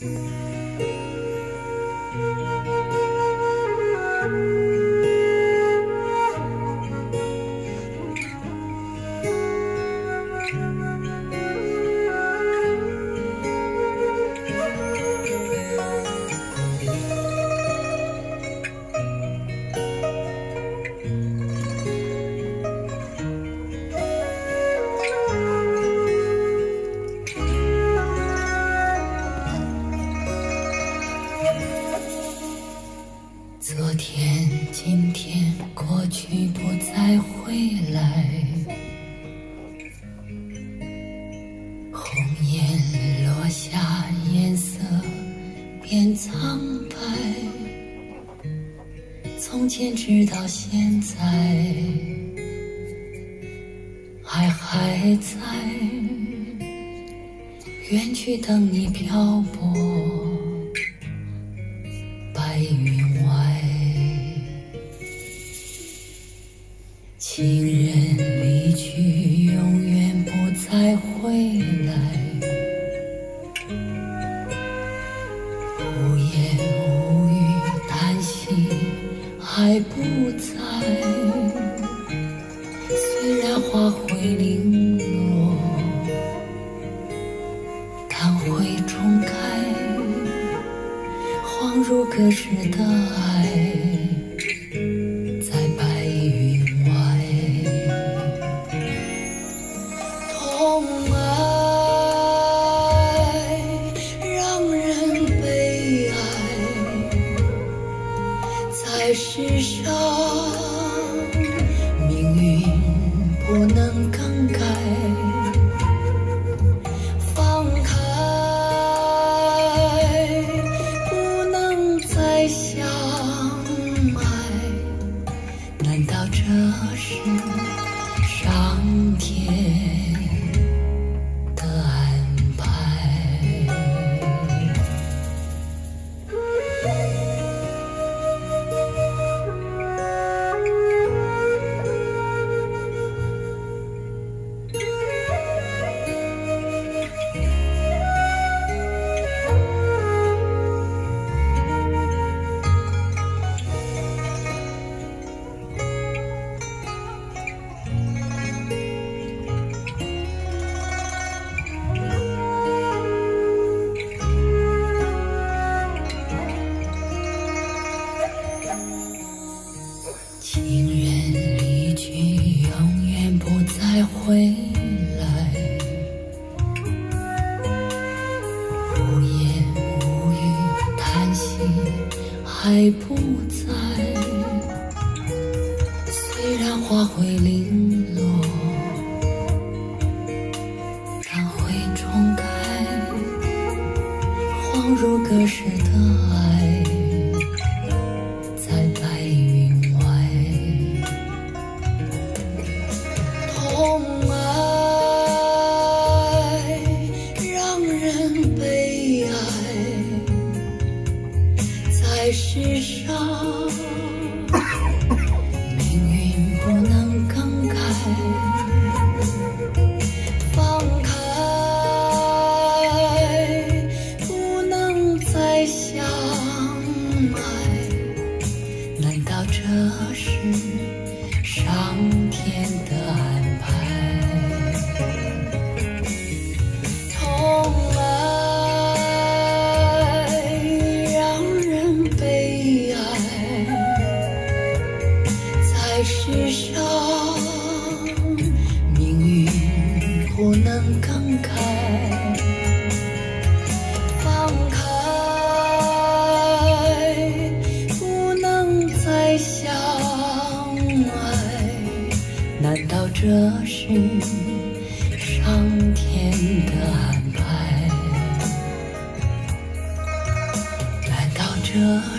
昨天、今天、过去不再回来，红颜落下，颜色变苍白。从前直到现在，爱还在，远去等你漂泊。白云外，情人离去，永远不再回来。无言无语，叹息还不在。虽然花会零落，但会重开。恍如隔世的爱，在白云外。痛爱让人悲哀，在世上命运不能更改。相爱，难道这是上天的安排？情人离去，永远不再回来。无言无语，叹息还不在。虽然花会零落，但会重开。恍如隔世的爱，在白云外。痛爱让人悲哀，在世上命运不能更改。放开不能再相爱，难道这是上天的安排？痛爱让人悲哀，在世上命运不能更改。放开不能再相爱，难道这是上天的安排？难道这